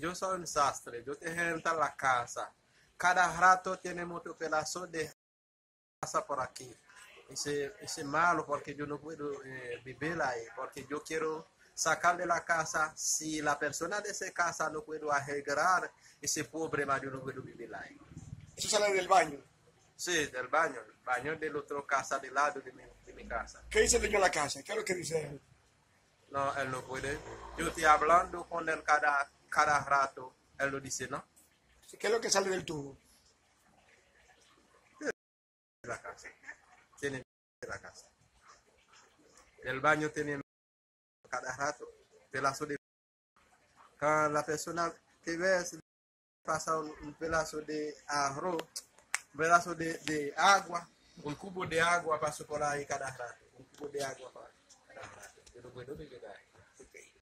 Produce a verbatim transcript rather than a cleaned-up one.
yo soy un sastre, yo te gente en la casa. Cada rato tenemos un pedazo de casa por aquí. Ese es malo porque yo no puedo eh, vivir ahí, porque yo quiero sacar de la casa. Si la persona de esa casa no puede arreglar ese problema, yo no puedo vivir ahí. Eso sale del baño. Sí, del baño, el baño de la otra casa, del lado de mi, de mi casa. ¿Qué dice el dueño de la casa? ¿Qué es lo que dice él? No, él no puede. Yo estoy hablando con él cada, cada rato. Él lo dice, ¿no? ¿Qué es lo que sale del tubo? De la casa. Tiene de la casa. El baño tiene cada rato. Pedazo de... Cuando la persona que ve pasa un, un pedazo de arroz, un pedazo de, de agua, un cubo de agua pasa por ahí cada rato. Un cubo de agua para cada rato. Yo no puedo vivir ahí.